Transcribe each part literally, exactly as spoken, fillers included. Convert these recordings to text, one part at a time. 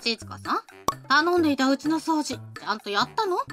静香さん、頼んでいたうちの掃除、ちゃんとやったの？はい、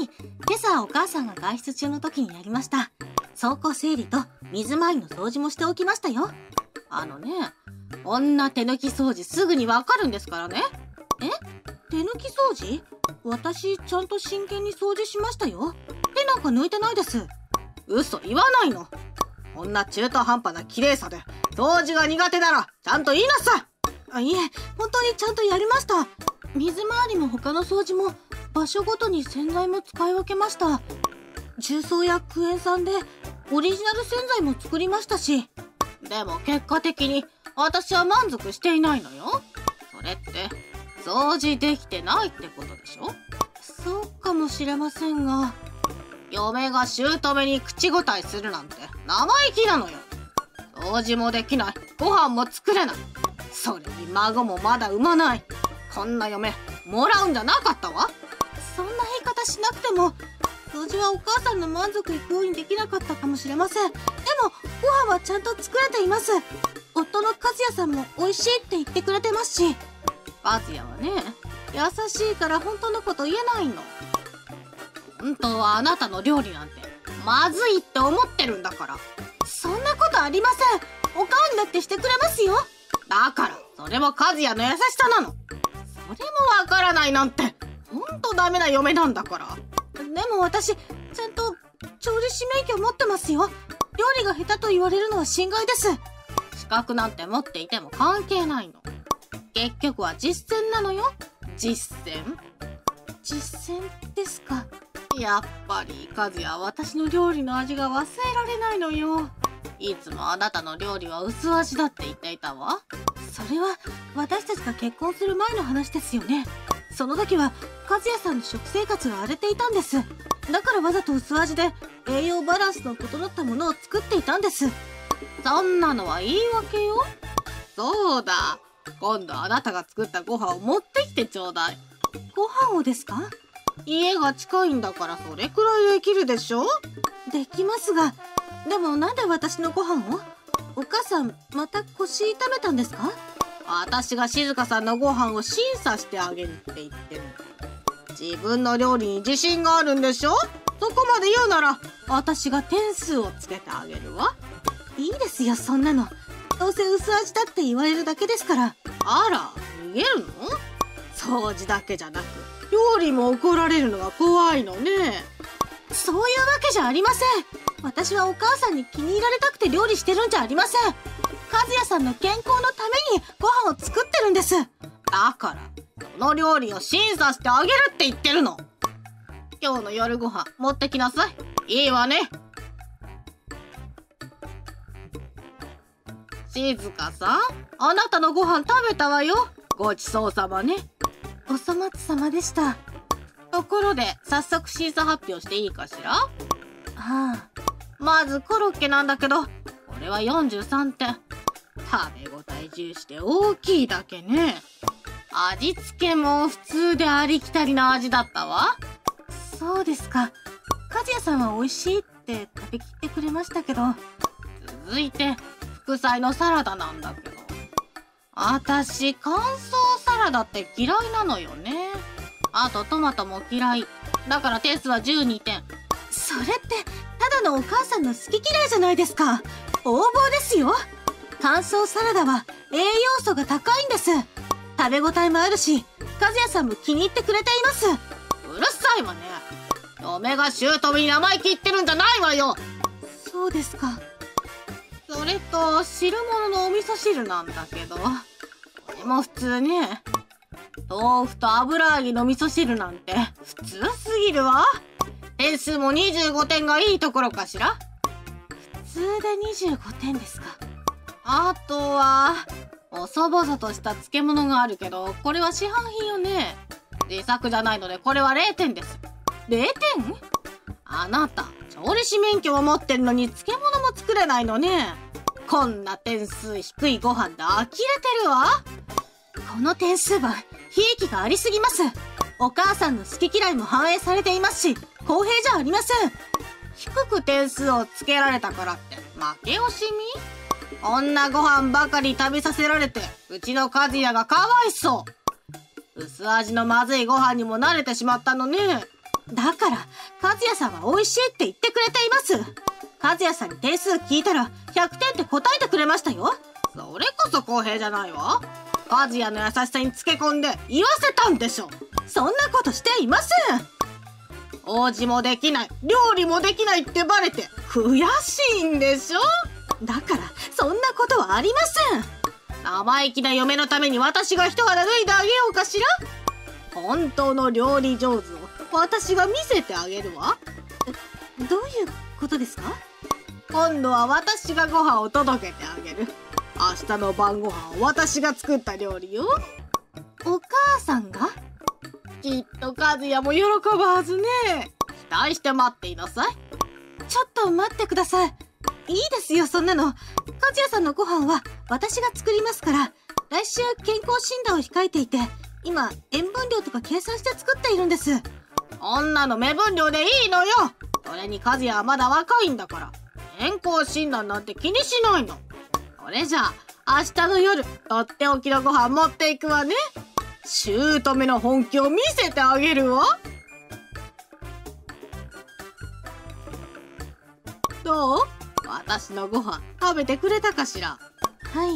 今朝お母さんが外出中の時にやりました。倉庫整理と水回りの掃除もしておきましたよ。あのね、こんな手抜き掃除すぐにわかるんですからね。え？手抜き掃除？私ちゃんと真剣に掃除しましたよ。手なんか抜いてないです。嘘言わないの。こんな中途半端な綺麗さで掃除が苦手ならちゃんと言いなさい。あ、いえ、本当にちゃんとやりました。水回りも他の掃除も場所ごとに洗剤も使い分けました。重曹やクエン酸でオリジナル洗剤も作りましたし。でも結果的に私は満足していないのよ。それって掃除できてないってことでしょ？そうかもしれませんが、嫁が姑に口答えするなんて生意気なのよ。掃除もできない、ご飯も作れない、それに孫もまだ産まない。こんな嫁もらうんじゃなかったわ。そんな言い方しなくても、掃除はお母さんの満足いくようにできなかったかもしれません。でもご飯はちゃんと作れています。夫の和也さんも美味しいって言ってくれてますし。和也はね、優しいから本当のこと言えないの。本当はあなたの料理なんてまずいって思ってるんだから。そんなことありません。おかわりだってしてくれますよ。だからそれも和也の優しさなの。それもわからないなんてほんとダメな嫁なんだから。でも私ちゃんと調理師免許持ってますよ。料理が下手と言われるのは心外です。資格なんて持っていても関係ないの。結局は実践なのよ。実践？実践ですか。やっぱり和也は私の料理の味が忘れられないのよ。いつもあなたの料理は薄味だって言っていたわ。それは私たちが結婚する前の話ですよね。その時は和也さんの食生活が荒れていたんです。だからわざと薄味で栄養バランスの整ったものを作っていたんです。そんなのは言い訳よ。そうだ、今度あなたが作ったご飯を持ってきてちょうだい。ご飯をですか？家が近いんだからそれくらいできるでしょ？できますが、でもなんで私のご飯を？お母さんまた腰痛めたんですか？私が静香さんのご飯を審査してあげるって言ってるの。自分の料理に自信があるんでしょ？そこまで言うなら私が点数をつけてあげるわ。いいですよ、そんなの。どうせ薄味だって言われるだけですから。あら、逃げるの？掃除だけじゃなく料理も怒られるのが怖いのね。そういうわけじゃありません。私はお母さんに気に入られたくて料理してるんじゃありません。和也さんの健康のためにご飯を作ってるんです。だからその料理を審査してあげるって言ってるの。今日の夜ご飯持ってきなさい。いいわね。静香さん、あなたのご飯食べたわよ。ごちそうさまね。お粗末様でした。ところで早速審査発表していいかしら？はあ、まずコロッケなんだけど、これはよんじゅうさんてん。食べ応え重視で大きいだけね。味付けも普通でありきたりな味だったわ。そうですか。和也さんは美味しいって食べきってくれましたけど。続いて副菜のサラダなんだけど、私乾燥サラダって嫌いなのよね。あとトマトも嫌い。だから点数はじゅうにてん。それってただのお母さんの好き嫌いじゃないですか。横暴ですよ。乾燥サラダは栄養素が高いんです。食べ応えもあるし、和也さんも気に入ってくれています。うるさいわね。嫁が姑に生意気言ってるんじゃないわよ。そうですか。それと汁物のお味噌汁なんだけど、これも普通ね。豆腐と油揚げの味噌汁なんて普通すぎるわ。点数もにじゅうごてんがいいところかしら。普通でにじゅうごてんですか。あとは細々とした漬物があるけど、これは市販品よね。自作じゃないのでこれはれいてんです。れいてん？あなた調理師免許を持ってるのに漬物も作れないのね。こんな点数低いご飯で呆れてるわ。この点数は悲劇がありすぎます。お母さんの好き嫌いも反映されていますし、公平じゃありません。低く点数をつけられたからって負け惜しみ？こんなご飯ばかり食べさせられてうちの和也がかわいそう。 薄味のまずいご飯にも慣れてしまったのね。だから和也さんは美味しいって言ってくれています。和也さんに点数聞いたらひゃくてんって答えてくれましたよ。それこそ公平じゃないわ。和也の優しさにつけ込んで言わせたんでしょ。そんなことしていません。王子もできない、料理もできないってバレて悔しいんでしょ。だからそんなことはありません。生意気な嫁のために私が一肌脱いであげようかしら。本当の料理上手を私が見せてあげるわ。どういうことですか？今度は私がご飯を届けてあげる。明日の晩ご飯は私が作った料理よ。お母さんが？きっと和也も喜ぶはずね。期待して待っていなさい。ちょっと待ってください。いいですよ、そんなの。和也さんのご飯は私が作りますから。来週健康診断を控えていて、今塩分量とか計算して作っているんです。こんなの目分量でいいのよ。それに和也はまだ若いんだから、健康診断なんて気にしないの。それじゃあ明日の夜とっておきのご飯持っていくわね。姑の本気を見せてあげるわ。どう？私のご飯食べてくれたかしら？はい、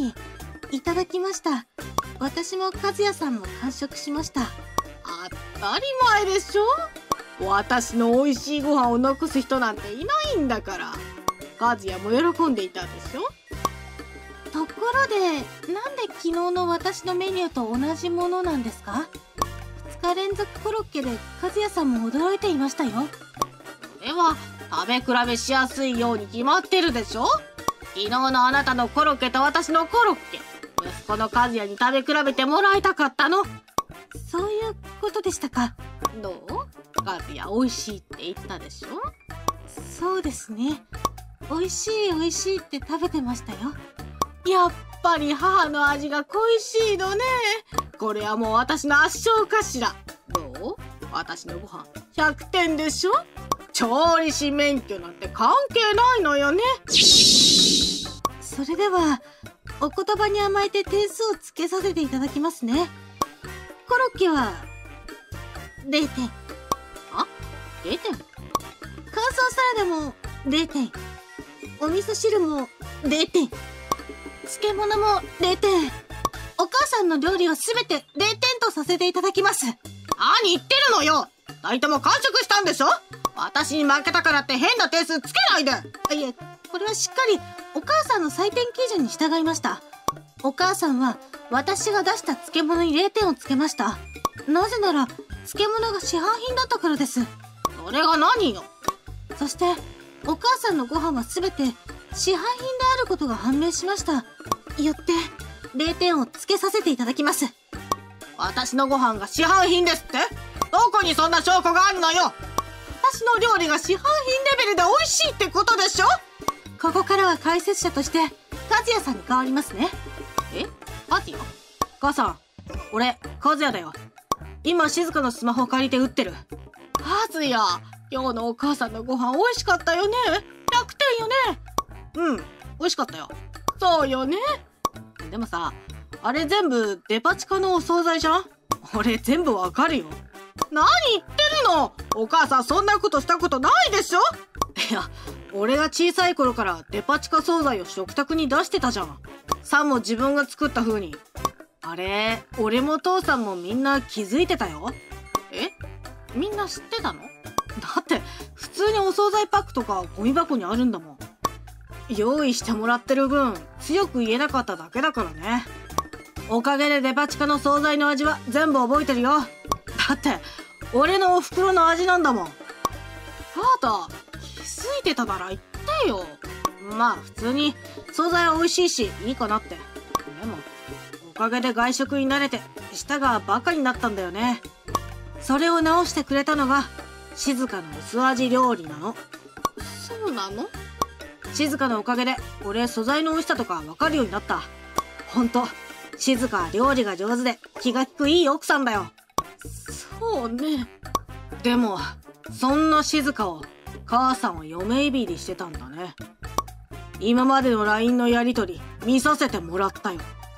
いただきました。私も和也さんも完食しました。当たり前でしょ。私の美味しいご飯を残す人なんていないんだから。和也も喜んでいたでしょ。ところで、なんで昨日の私のメニューと同じものなんですか？ふつか連続コロッケで和也さんも驚いていましたよ。それは食べ比べしやすいように決まってるでしょ。昨日のあなたのコロッケと私のコロッケ、息子の和也に食べ比べてもらいたかったの。そういうことでしたか。どう？和也美味しいって言ったでしょ。そうですね。美味しい美味しいって食べてましたよ。やっぱり母の味が恋しいのね。これはもう私の圧勝かしら。どう？私のご飯ひゃくてんでしょ。調理師免許なんて関係ないのよね。それではお言葉に甘えて点数をつけさせていただきますね。コロッケはれいてん。あ？ れいてん？乾燥サラダもれいてん。お味噌汁もれいてん。漬物もれいてん。お母さんの料理はすべてれいてんとさせていただきます。何言ってるのよ。二人とも完食したんでしょ。私に負けたからって変な点数つけないで。いえ、これはしっかりお母さんの採点基準に従いました。お母さんは私が出した漬物にれいてんをつけました。なぜなら漬物が市販品だったからです。それが何よ。そしてお母さんのご飯はすべて市販品であることが判明しました。よってれいてんをつけさせていただきます。私のご飯が市販品ですって？どこにそんな証拠があるのよ。私の料理が市販品レベルで美味しいってことでしょ。ここからは解説者として和也さんに代わりますね。え？和也？母さん、俺和也だよ。今静香のスマホ借りて打ってる。和也、今日のお母さんのご飯美味しかったよね。ひゃくてんよね。うん、美味しかったよ。そうよね。でもさ、あれ全部デパ地下のお惣菜じゃん。俺全部わかるよ。何言ってるの。お母さんそんなことしたことないでしょ。いや、俺が小さい頃からデパ地下惣菜を食卓に出してたじゃん。さんも自分が作った風に。あれ、俺も父さんもみんな気づいてたよ。え？みんな知ってたの？だって普通にお惣菜パックとかゴミ箱にあるんだもん。用意してもらってる分強く言えなかっただけだからね。おかげでデパ地下の惣菜の味は全部覚えてるよ。だって俺のお袋の味なんだもん。あなた気づいてたなら言ってよ。まあ普通に惣菜は美味しいしいいかなって。でもおかげで外食に慣れて舌がバカになったんだよね。それを直してくれたのが静香の薄味料理なの。そうなの？静香のおかげで俺素材の美味しさとか分かるようになった。ほんと静香は料理が上手で気が利くいい奥さんだよ。そうね。でもそんな静香を母さんは嫁いびりしてたんだね。今までの ライン のやりとり見させてもらったよ。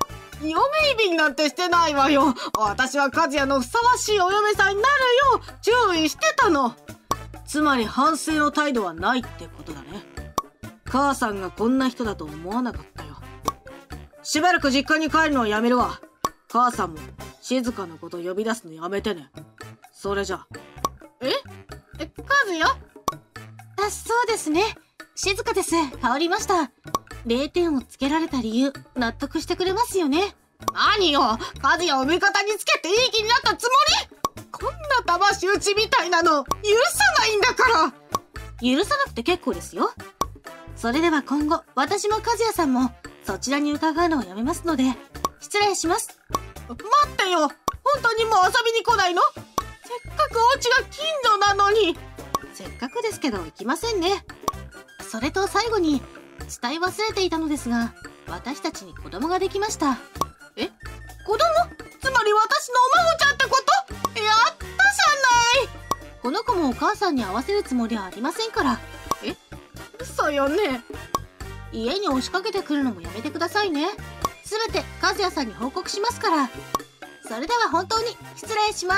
嫁いびんなんてしてないわよ。私は和也のふさわしいお嫁さんになるよう注意してたの。つまり反省の態度はないってことだね。母さんがこんな人だと思わなかったよ。しばらく実家に帰るのはやめるわ。母さんも静かなこと呼び出すのやめてね。それじゃ。ええ、和也？あ、そうですね。静かです。変わりました。れいてんをつけられた理由、納得してくれますよね。何よ、和也を味方につけていい気になったつもり？こんな騙し討ちみたいなの許さないんだから。許さなくて結構ですよ。それでは今後、私も和也さんもそちらに伺うのをやめますので、失礼します。待ってよ、本当にもう遊びに来ないの？せっかくお家が近所なのに。せっかくですけど行きませんね。それと最後に伝え忘れていたのですが、私たちに子供ができました。え？子供？つまり私のお孫ちゃんってこと？やったじゃない。この子もお母さんに会わせるつもりはありませんから。え？嘘よね。家に押しかけてくるのもやめてくださいね。すべて和也さんに報告しますから。それでは本当に失礼します。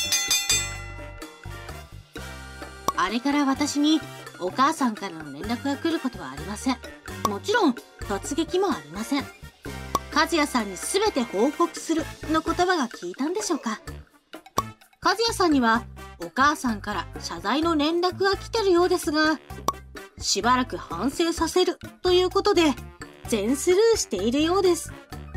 あれから私にお母さんからの連絡が来ることはありません。もちろん突撃もありません。和也さんに全て報告するの言葉が聞いたんでしょうか。和也さんにはお母さんから謝罪の連絡が来てるようですが、しばらく反省させるということで全スルーしているようです。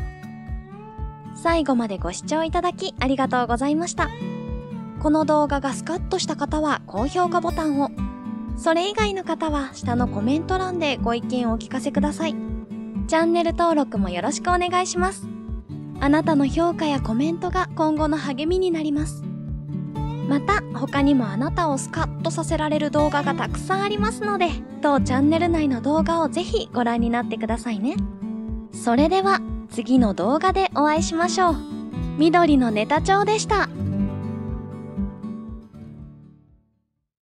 最後までご視聴いただきありがとうございました。この動画がスカッとした方は高評価ボタンを、それ以外の方は下のコメント欄でご意見をお聞かせください。チャンネル登録もよろしくお願いします。あなたの評価やコメントが今後の励みになります。また他にもあなたをスカッとさせられる動画がたくさんありますので、当チャンネル内の動画をぜひご覧になってくださいね。それでは次の動画でお会いしましょう。緑のネタ帳でした。